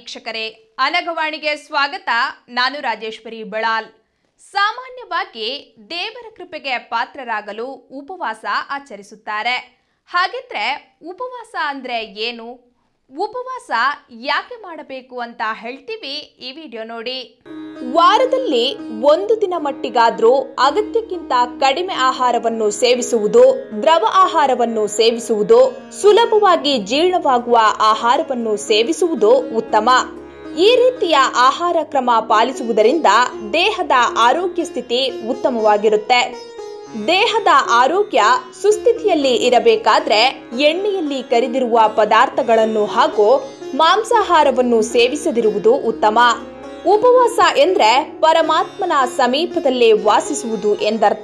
ವೀಕ್ಷಕರೇ, ಅನಗವಾಣಿಗೆ ಸ್ವಾಗತ. ನಾನು ರಾಜೇಶ್ವರಿ ಬೆಳಾಲ್. ಸಾಮಾನ್ಯವಾಗಿ ದೇವರ ಕೃಪೆಗೆ ಪಾತ್ರರಾಗಲು ಉಪವಾಸ ಆಚರಿಸುತ್ತಾರೆ. ಹಾಗಿದ್ರೆ ಉಪವಾಸ ಅಂದ್ರೆ ಏನು? ಉಪವಾಸ ಯಾಕೆ ಮಾಡಬೇಕು ಅಂತ ಹೇಳ್ತೀವಿ, ಈ ವಿಡಿಯೋ ನೋಡಿ. ವಾರದಲ್ಲಿ ಒಂದು ದಿನ ಮಟ್ಟಿಗಾದ್ರೂ ಅಗತ್ಯಕ್ಕಿಂತ ಕಡಿಮೆ ಆಹಾರವನ್ನು ಸೇವಿಸುವುದು, ದ್ರವ ಆಹಾರವನ್ನು ಸೇವಿಸುವುದು, ಸುಲಭವಾಗಿ ಜೀರ್ಣವಾಗುವ ಆಹಾರವನ್ನು ಸೇವಿಸುವುದು ಉತ್ತಮ. ಈ ರೀತಿಯ ಆಹಾರ ಕ್ರಮ ಪಾಲಿಸುವುದರಿಂದ ದೇಹದ ಆರೋಗ್ಯ ಸ್ಥಿತಿ ಉತ್ತಮವಾಗಿರುತ್ತೆ. ದೇಹದ ಆರೋಗ್ಯ ಸುಸ್ಥಿತಿಯಲ್ಲಿ ಇರಬೇಕಾದ್ರೆ ಎಣ್ಣೆಯಲ್ಲಿ ಕರಿದಿರುವ ಪದಾರ್ಥಗಳನ್ನು ಹಾಗೂ ಮಾಂಸಾಹಾರವನ್ನು ಸೇವಿಸದಿರುವುದು ಉತ್ತಮ. ಉಪವಾಸ ಎಂದ್ರೆ ಪರಮಾತ್ಮನ ಸಮೀಪದಲ್ಲೇ ವಾಸಿಸುವುದು ಎಂದರ್ಥ.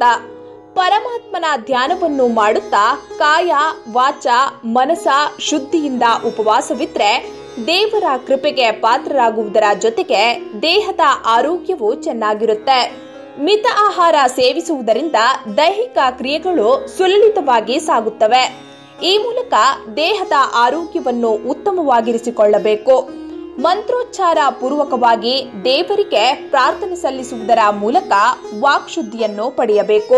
ಪರಮಾತ್ಮನ ಧ್ಯಾನವನ್ನು ಮಾಡುತ್ತಾ ಕಾಯ ವಾಚ ಮನಸ ಶುದ್ಧಿಯಿಂದ ಉಪವಾಸವಿದ್ರೆ ದೇವರ ಕೃಪೆಗೆ ಪಾತ್ರರಾಗುವುದರ ಜೊತೆಗೆ ದೇಹದ ಆರೋಗ್ಯವು ಚೆನ್ನಾಗಿರುತ್ತೆ. ಮಿತ ಆಹಾರ ಸೇವಿಸುವುದರಿಂದ ದೈಹಿಕ ಕ್ರಿಯೆಗಳು ಸುಲಲಿತವಾಗಿ ಸಾಗುತ್ತವೆ. ಈ ಮೂಲಕ ದೇಹದ ಆರೋಗ್ಯವನ್ನು ಉತ್ತಮವಾಗಿರಿಸಿಕೊಳ್ಳಬೇಕು. ಮಂತ್ರೋಚ್ಚಾರ ಪೂರ್ವಕವಾಗಿ ದೇವರಿಗೆ ಪ್ರಾರ್ಥನೆ ಸಲ್ಲಿಸುವುದರ ಮೂಲಕ ವಾಕ್ಶುದ್ಧಿಯನ್ನು ಪಡೆಯಬೇಕು.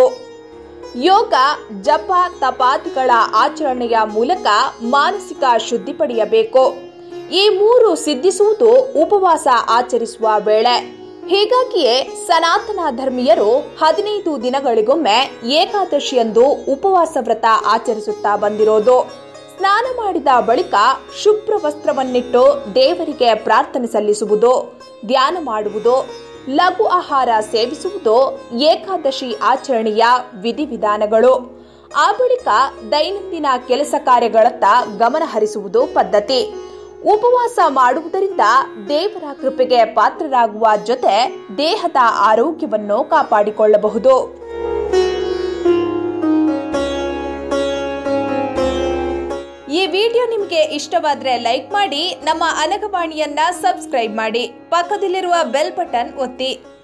ಯೋಗ, ಜಪ, ತಪಾದಿಗಳ ಆಚರಣೆಯ ಮೂಲಕ ಮಾನಸಿಕ ಶುದ್ಧಿ ಪಡೆಯಬೇಕು. ಈ ಮೂರು ಸಿದ್ಧಿಸುವುದು ಉಪವಾಸ ಆಚರಿಸುವ ವೇಳೆ. ಹೀಗಾಗಿಯೇ ಸನಾತನ ಧರ್ಮೀಯರು 15 ದಿನಗಳಿಗೊಮ್ಮೆ ಏಕಾದಶಿಯಂದು ಉಪವಾಸ ವ್ರತ ಆಚರಿಸುತ್ತಾ ಬಂದಿರೋದು. ಸ್ನಾನ ಮಾಡಿದ ಬಳಿಕ ಶುಭ್ರ ವಸ್ತ್ರವನ್ನಿಟ್ಟು ದೇವರಿಗೆ ಪ್ರಾರ್ಥನೆ ಸಲ್ಲಿಸುವುದು, ಧ್ಯಾನ ಮಾಡುವುದು, ಲಘು ಆಹಾರ ಸೇವಿಸುವುದು ಏಕಾದಶಿ ಆಚರಣೆಯ ವಿಧಿವಿಧಾನಗಳು. ಆ ಬಳಿಕ ದೈನಂದಿನ ಕೆಲಸ ಕಾರ್ಯಗಳತ್ತ ಗಮನ ಹರಿಸುವುದು ಪದ್ಧತಿ. ಉಪವಾಸ ಮಾಡುವುದರಿಂದ ದೇವರ ಕೃಪೆಗೆ ಪಾತ್ರರಾಗುವ ಜೊತೆ ದೇಹದ ಆರೋಗ್ಯವನ್ನು ಕಾಪಾಡಿಕೊಳ್ಳಬಹುದು. ಈ ವಿಡಿಯೋ ನಿಮಗೆ ಇಷ್ಟವಾದ್ರೆ ಲೈಕ್ ಮಾಡಿ, ನಮ್ಮ ಅನಗವಾಣಿಯನ್ನ ಸಬ್ಸ್ಕ್ರೈಬ್ ಮಾಡಿ, ಪಕ್ಕದಲ್ಲಿರುವ ಬೆಲ್ ಬಟನ್ ಒತ್ತಿ.